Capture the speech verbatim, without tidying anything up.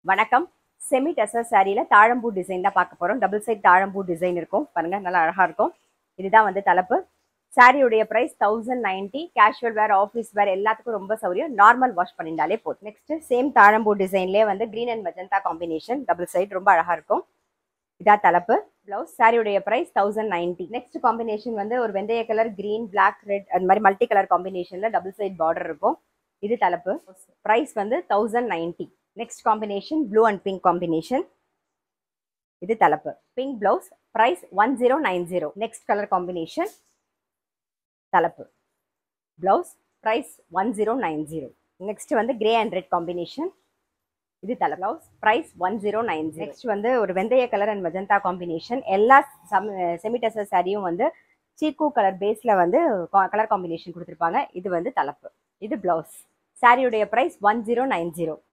வணக்கம். செமி டசர் சாரியில தாழம்பூ டிசைன் தான் பார்க்க போறோம். டபுள் சைட் தாழம்பூ டிசைன் இருக்கும் பாருங்க, நல்லா அழகா இருக்கும். இதுதான் வந்து தலைப்பு. சாரியுடைய price thousand ninety. Casual wear, office wear எல்லாத்துக்கும் ரொம்ப சௌரியம். நார்மல் வாஷ் பண்ணிட்டாலே போதும். நெக்ஸ்ட் சேம் தாழம்பூ டிசைன்லேயே வந்து green and magenta combination, double side ரொம்ப அழகா இருக்கும். இதான் தலைப்பு. பிளவுஸ். சாரியுடைய price thousand ninety. Next combination வந்து ஒரு வெந்தய கலர், கிரீன், பிளாக், ரெட் அந்த மாதிரி மல்டி கலர் காம்பினேஷன்ல டபுள் சைட் பார்டர் இருக்கும். இது தலைப்பு. பிரைஸ் வந்து thousand ninety. Next combination blue and pink combination. இது தலைப்பு. Pink blouse. Price one zero nine zero. Next colour combination. தலைப்பு. Blouse. Price one zero nine zero. Next வந்து grey and red combination. இது தலை. Blouse. Price one zero nine zero. Next வந்து ஒரு வெந்தய colour and magenta combination. எல்லா செமிடசர் சாரியும் வந்து சீக்கு கலர் பேஸ்ல வந்து கலர் காம்பினேஷன் கொடுத்துருப்பாங்க. இது வந்து தலைப்பு. இது பிளவுஸ். சாரியுடைய price one zero nine zero.